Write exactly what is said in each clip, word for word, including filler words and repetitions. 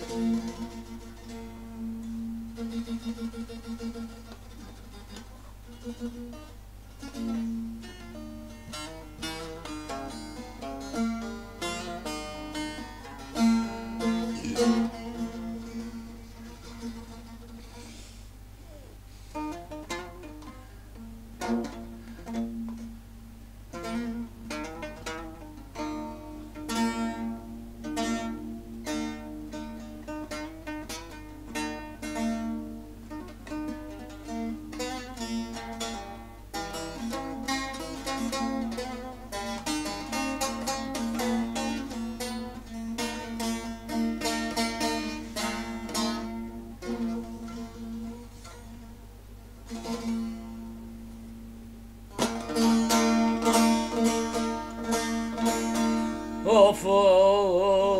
Of of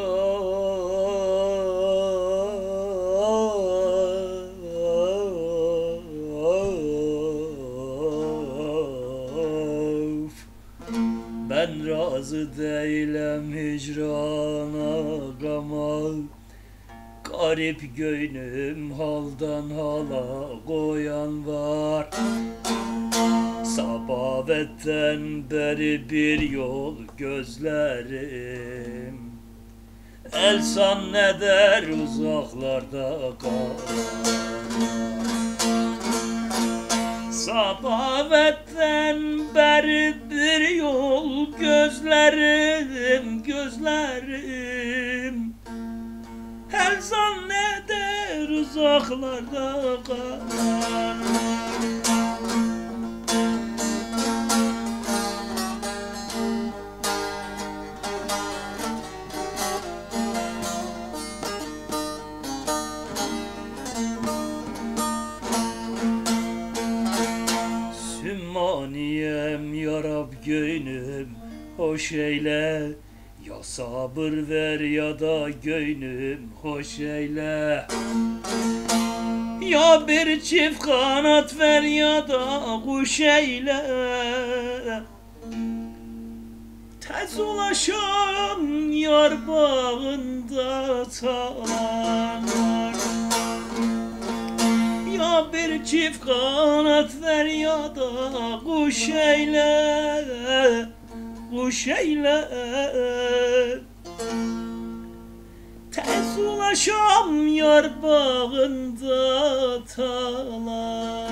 ben razı değilim hicrana gama, garip gönlüm haldan hala koyan var. Sabavetten beri bir yol gözlerim, elsan ne der uzaklarda kalan. Sabavetten beri bir yol gözlerim, gözlerim, elsan ne der uzaklarda kalan. Sümmâniyem ya Rab gönlüm hoş eyle, ya sabır ver ya da gönlüm hoş eyle. Ya bir çift kanat ver ya da kuş eyle, tez ulaşam yar bağında talan var. Ya bir çift kanat ver ya da kuş eyle, kuş eyle, tez ulaşam yar bağında talan.